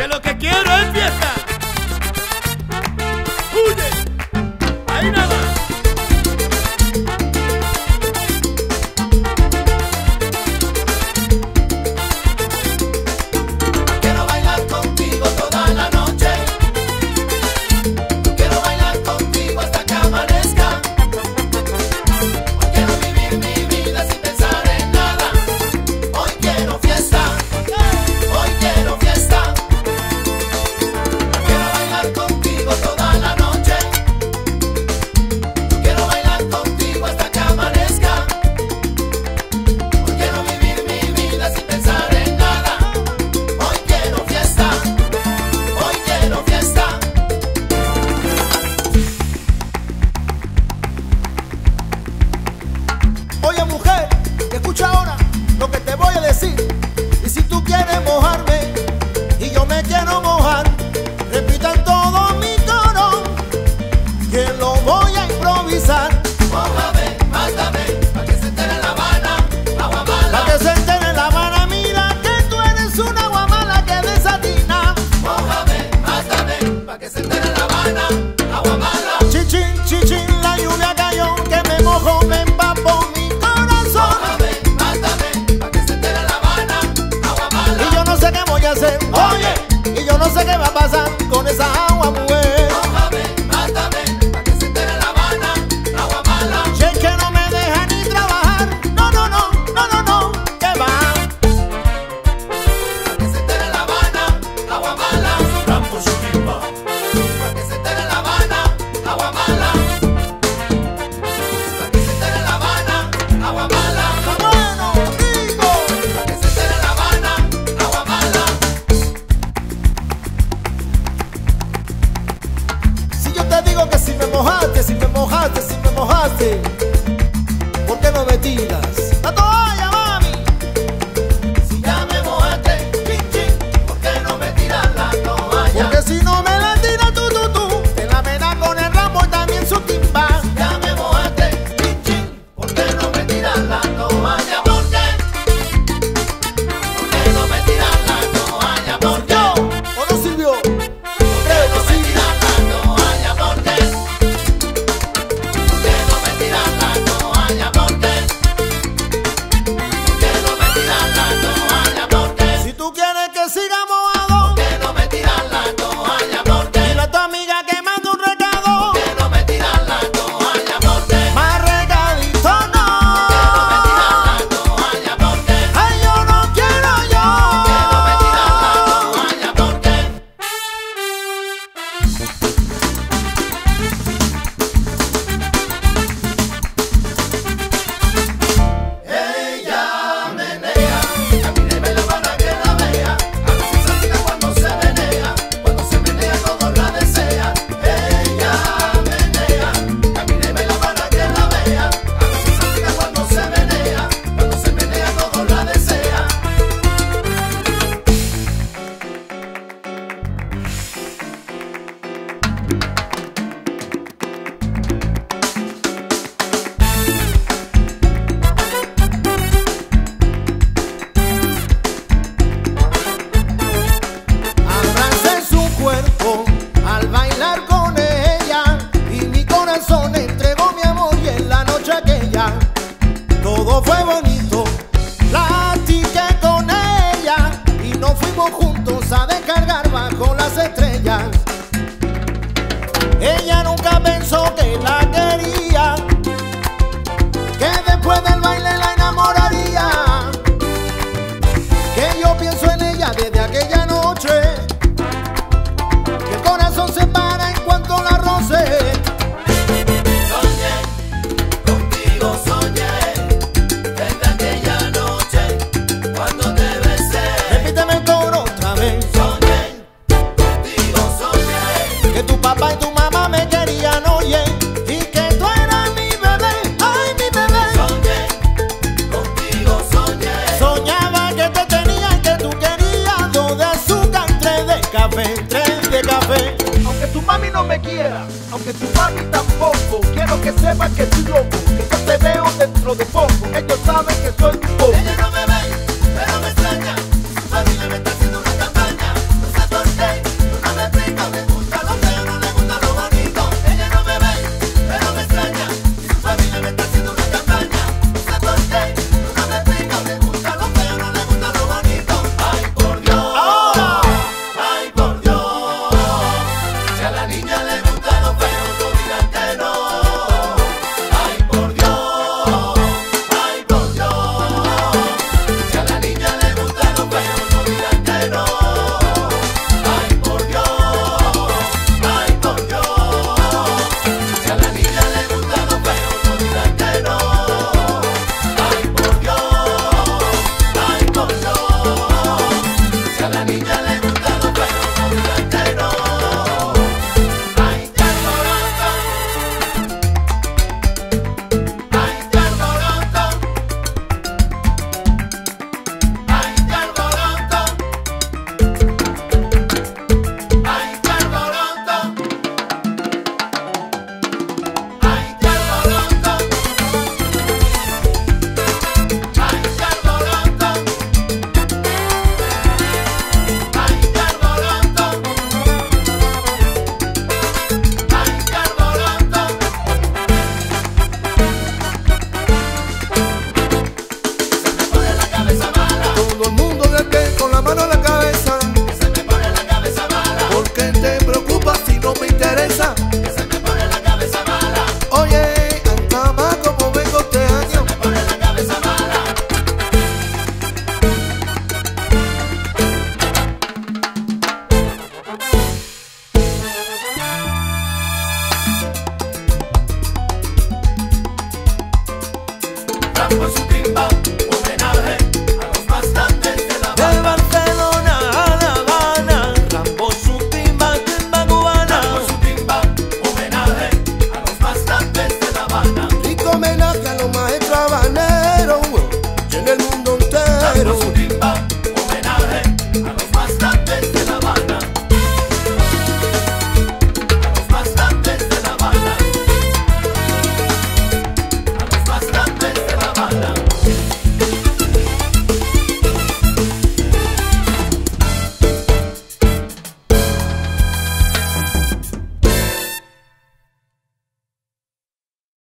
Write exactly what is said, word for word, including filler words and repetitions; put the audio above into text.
lo que quiero es fiesta. ¡Huye! Ahí nada más. Quiero bailar contigo toda la noche. Quiero bailar contigo hasta que amanezca. Hoy quiero vivir mi vida sin pensar en nada. Hoy quiero fiesta. Hoy quiero fiesta. Quiero bailar contigo toda la noche. Quiero bailar contigo hasta que amanezca. Hoy quiero vivir mi vida sin pensar en nada. Hoy quiero fiesta. Hoy quiero fiesta. Oye mujer, escucha ahora lo que te voy a decir. Y si tú quieres mojarme y yo me quiero mojar, repitan todo mi coro, que lo voy a improvisar. Mójame, mátame, pa' que se entere La Habana, agua mala. Pa' que se entere La Habana, mira que tú eres una agua mala que desatina. Mójame, mátame, pa' que se entere La Habana, agua mala. Chichín, chichín, la lluvia cayó, que me mojo, me empapo mi corazón. Mójame, mátame, pa' que se entere La Habana, agua mala. Y yo no sé qué voy a hacer, oye, y yo no sé qué va a pasar con esa agua, mujer. Mójame, mátame, pa' que se entere La Habana, agua mala. Si es que no me deja ni trabajar, no, no, no, no, no, no, que va. Pa' que se entere La Habana, agua mala. Vamos, Chimba. Pa' que se entere La Habana, agua mala. Pa' que se entere La Habana, agua mala. Está bueno, rico. Pa' que se entere La Habana, agua mala. Si yo te digo que si me mojaste, si me mojaste, si me mojaste, ¿por qué no me tiras la toalla, mami? Si ya me mojaste, chin chin, ¿por qué no me tiras la toalla? Porque si no me la tiras tú, tú, tú, te la verás con el ramo y también su timba. Ya me mojaste, chin chin, ¿por qué no me tiras la toalla? ¿Por qué? ¿Por qué no me tiras la toalla? ¿Por qué? ¿Yo? ¿O no sirvió? Creo No que me sí. tiras la toalla, ¿por qué? ¿Por qué no me tiras la toalla? ¿Por qué? ¿Por qué no me tiras la toalla? ¿Por qué? Si tú quieres que siga mojado, ¿Por qué no me tiras la toalla? ¿Por qué? dile a tu amiga que mande un recado. ¿Por qué no me tiras la toalla? ¿Por qué? Más regadito no. ¿Por qué no me tiras la toalla? ¿Por qué? Ay, yo no quiero yo. ¿Por qué no me tiras la toalla? ¿Por qué? Ella menea, camíneme la para que la vea, a ver si se aplica cuando se menea, cuando se menea todos la desean. Ella menea, camíneme la para que la vea, a ver si se aplica cuando se menea, cuando se menea todos la desean. Abracé su cuerpo al bailar con ella y mi corazón entregó mi amor y en la noche aquella todo fue bonito. Platiqué con ella y nos fuimos juntos a descargar bajo las estrellas. Ella nunca pensó que la quería, que después del baile la enamoraría, que yo pienso en ella desde aquella noche, que el corazón se para en cuanto la roce. Soñé, contigo soñé, desde aquella noche, cuando te besé. Repíteme el coro otra vez. Soñé, contigo soñé, Que tu papá y tu mamá me querían, oye, y que tú eras mi bebé, ay mi bebé. soñé, contigo soñé. Soñaba que te tenía y que tú querías dos de azúcar, tres de café, tres de café. Aunque tu mami no me quiera, aunque tu mami tampoco, quiero que sepas que estoy loco, que yo te veo dentro de poco. Ellos saben que soy